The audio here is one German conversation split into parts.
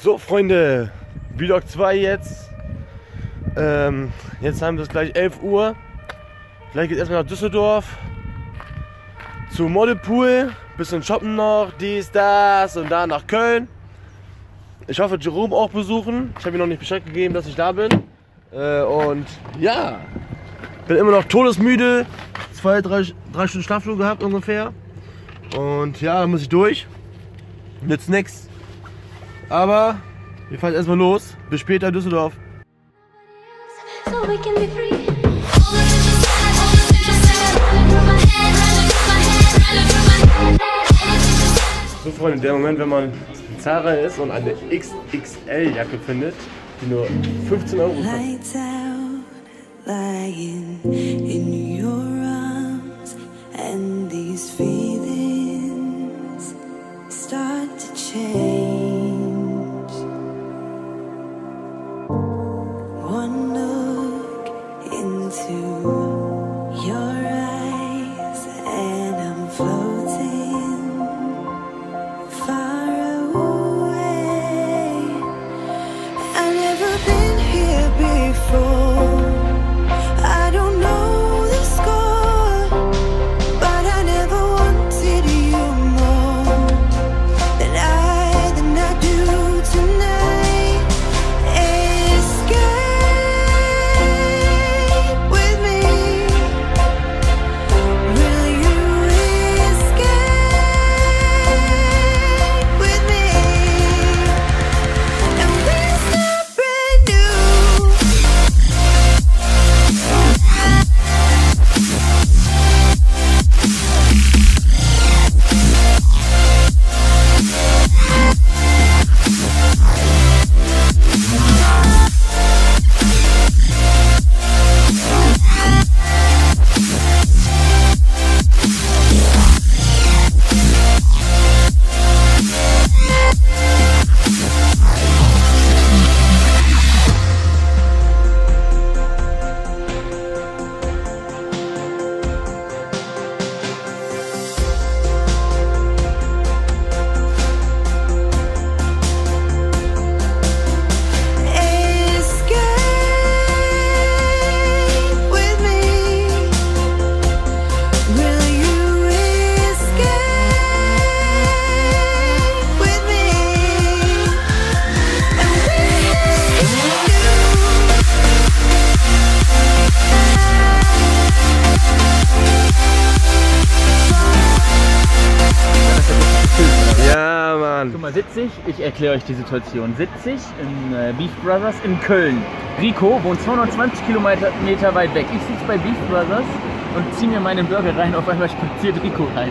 So Freunde, Vlog 2 jetzt. Jetzt haben wir es gleich 11 Uhr. Gleich geht es erstmal nach Düsseldorf. Zum Modelpool. Bisschen shoppen noch, dies, das und da nach Köln. Ich hoffe Jerome auch besuchen. Ich habe ihm noch nicht Bescheid gegeben, dass ich da bin. Und ja, bin immer noch todesmüde. 2-3 Stunden Schlaflug gehabt ungefähr. Und ja, dann muss ich durch. Nützt nix. Aber wir fahren erstmal los. Bis später in Düsseldorf. So Freunde, der Moment, wenn man in Zara ist und eine XXL-Jacke findet, die nur 15 Euro kostet. Guck mal, sitze ich erkläre euch die Situation. Sitze ich in Beef Brothers in Köln. Rico wohnt 220 Kilometer weit weg. Ich sitze bei Beef Brothers und ziehe mir meinen Burger rein. Auf einmal spaziert Rico rein.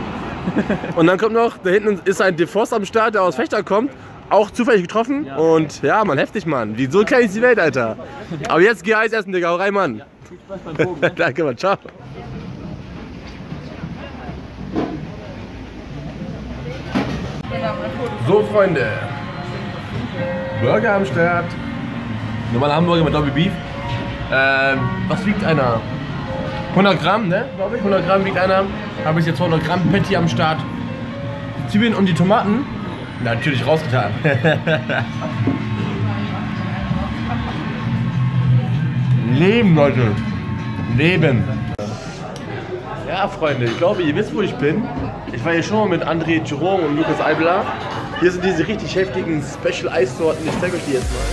Und dann kommt noch, da hinten ist ein DeForce am Start, der aus Fechter kommt. Auch zufällig getroffen. Ja. Und ja, Mann, heftig, Mann. Wie so klein ist die Welt, Alter. Aber jetzt geh Eis essen, Digga. Hau rein, Mann. Ja, viel Spaß beim Bogen, ne? Danke, Mann. Ciao. So Freunde, Burger am Start, normaler Hamburger mit Doppel Beef. Was wiegt einer? 100 Gramm, ne? Glaube ich. 100 Gramm wiegt einer. Habe ich jetzt 200 Gramm Patty am Start. Die Zwiebeln und die Tomaten natürlich rausgetan. Leben, Leute. Leben. Ja, Freunde, ich glaube, ihr wisst, wo ich bin. Ich war hier schon mal mit André, Jerome und Lukas Albler. Hier sind diese richtig heftigen Special Eissorten. Ich zeige euch die jetzt mal.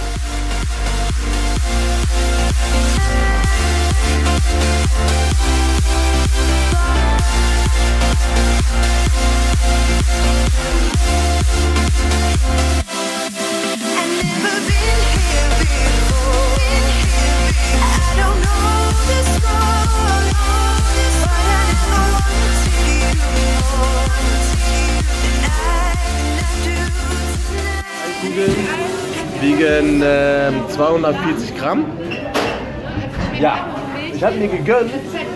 Wiegen 240 Gramm. Ja, ich habe mir gegönnt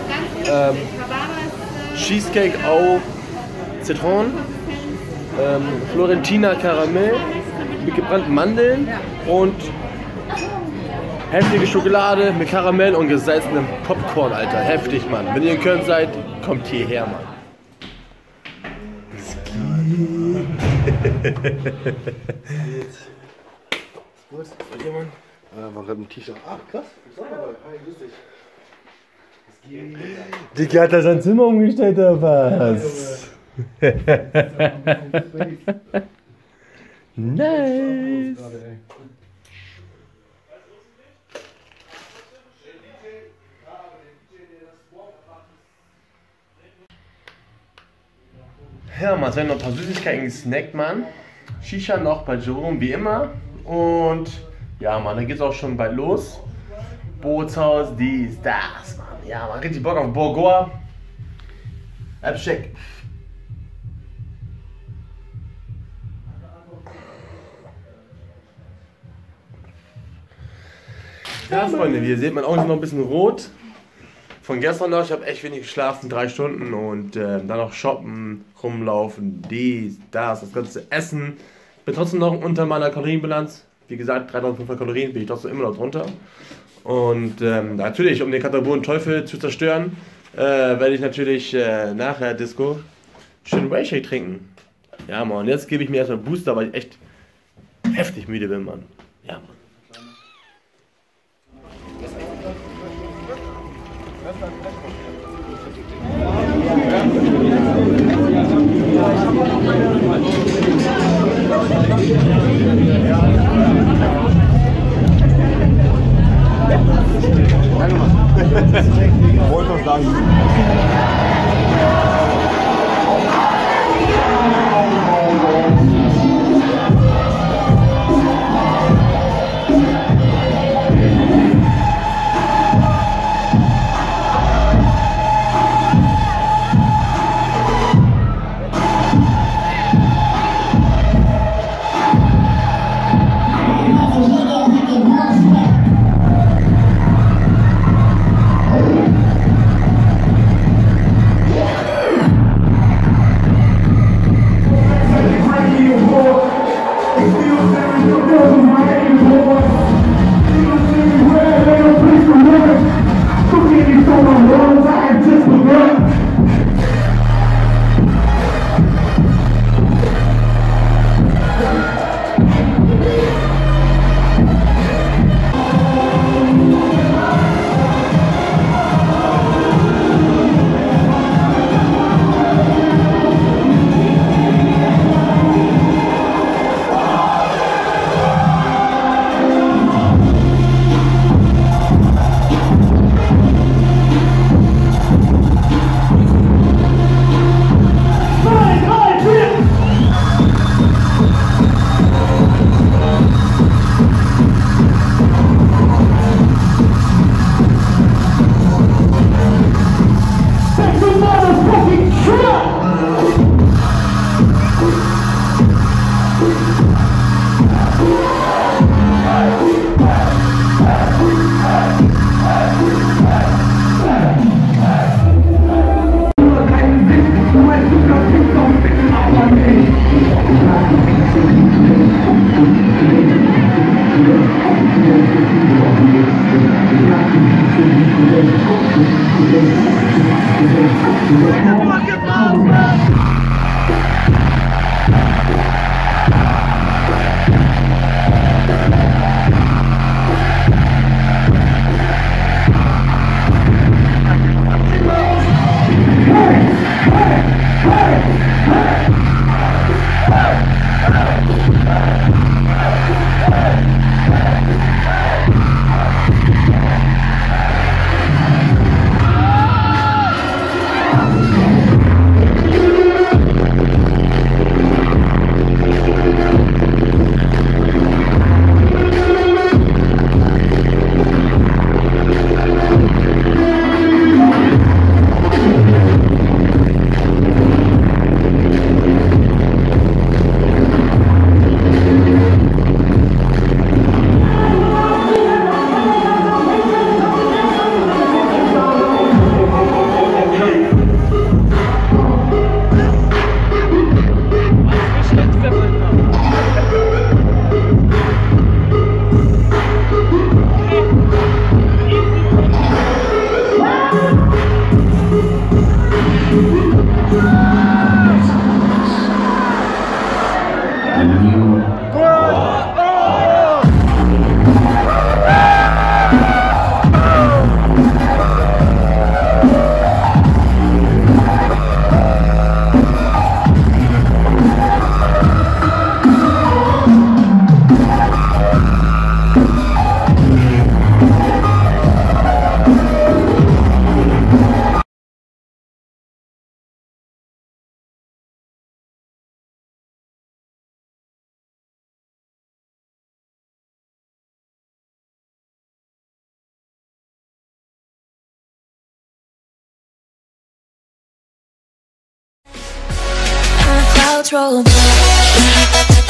Cheesecake au Zitronen, Florentina Karamell mit gebrannten Mandeln und heftige Schokolade mit Karamell und gesalzenem Popcorn, Alter. Heftig, Mann. Wenn ihr in Köln seid, kommt hierher, Mann. Gut, bei dir, Mann. Man hat ein T-Shirt. Ach, krass. Hi, grüß dich. Digga, hat er sein Zimmer umgestellt oder was? Nice. Ja, man soll noch ein paar Süßigkeiten gesnackt, Mann. Shisha noch bei Jerome wie immer. Und ja, Mann, dann geht's auch schon bald los. Bootshaus, dies, das, Mann. Ja, man, richtig Bock auf Borgoa. Abcheck. Ja, Freunde, wie ihr seht, mein Auge ist noch ein bisschen rot. Von gestern noch, ich habe echt wenig geschlafen, 3 Stunden und dann noch shoppen, rumlaufen, dies, das ganze Essen. Bin trotzdem noch unter meiner Kalorienbilanz. Wie gesagt, 3500 Kalorien bin ich trotzdem immer noch drunter. Und natürlich, um den Katabonen Teufel zu zerstören, werde ich natürlich nachher Disco schön Whey-Shake trinken. Ja, Mann, jetzt gebe ich mir erstmal Booster, weil ich echt heftig müde bin, Mann. Ja, Mann. Wollte doch sagen. control.